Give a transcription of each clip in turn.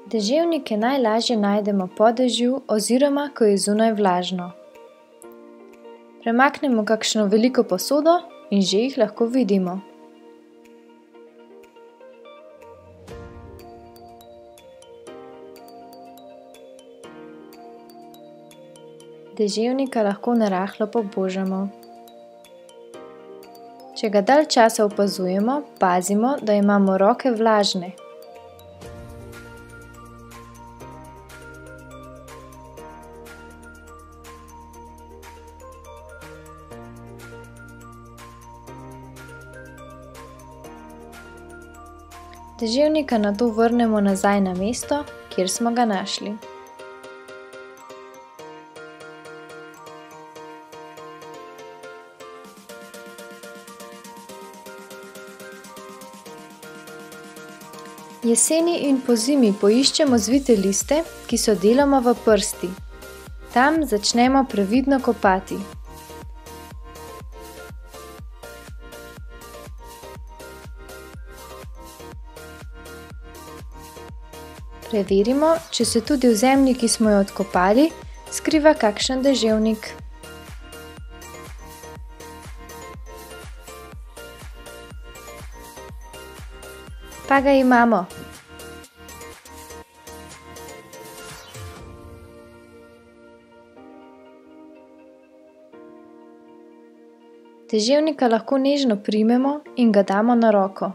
Deževnike najlažje najdemo po dežju oziroma ko je zunaj vlažno. Premaknemo kakšno veliko posodo in že jih lahko vidimo. Deževnika lahko narahlo pobožamo. Če ga dalj časa opazujemo, pazimo, da imamo roke vlažne. Deževnika nato vrnemo nazaj na mesto, kjer smo ga našli. Jeseni in pozimi poiščemo zvite liste, ki so deloma v prsti. Tam začnemo previdno kopati. Preverimo, če se tudi v zemlji, ki smo jo odkopali, skriva kakšen deževnik. Pa ga imamo! Deževnika lahko nežno primemo in ga damo na roko.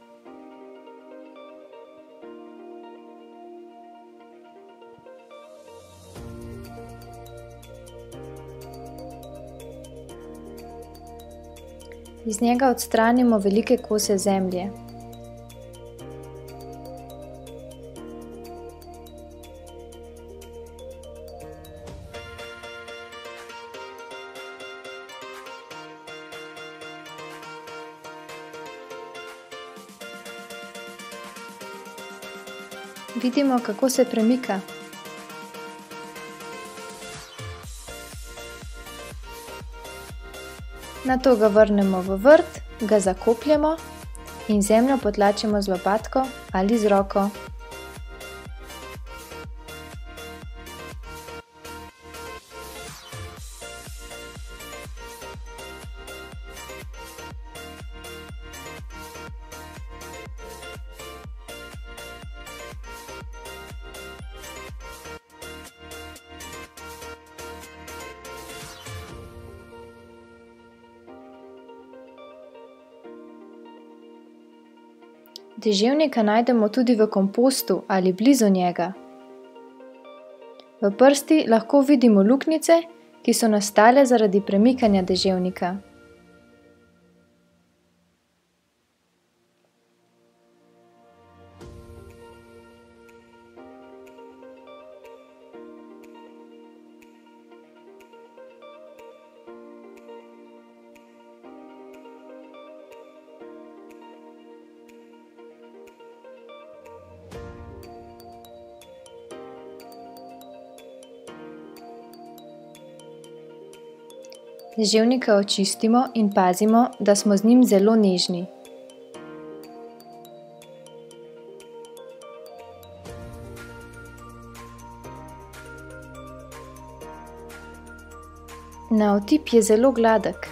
Iz njega odstranimo velike kose zemlje. Vidimo, kako se premika. Nato ga vrnemo v vrt, ga zakopljemo in zemljo potlačimo z lopatko ali z roko. Deževnika najdemo tudi v kompostu ali blizu njega. V prsti lahko vidimo luknjice, ki so nastale zaradi premikanja deževnika. Deževnika očistimo in pazimo, da smo z njim zelo nežni. Na otip je zelo gladek.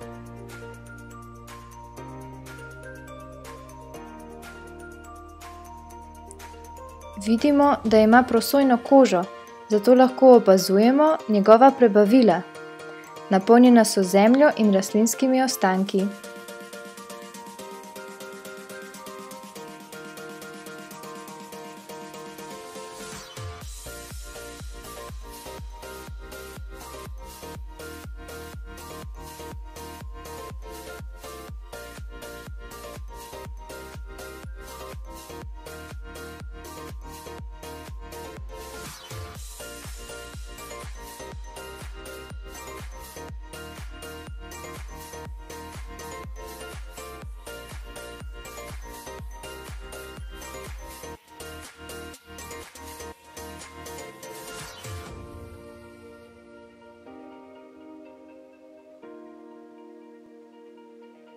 Vidimo, da ima prosojno kožo, zato lahko opazujemo njegova prebavila. Napolnjena so z zemljo in rastlinskimi ostanki.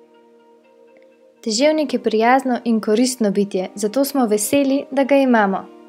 Deževnik je prijazno in koristno bitje, zato smo veseli, da ga imamo.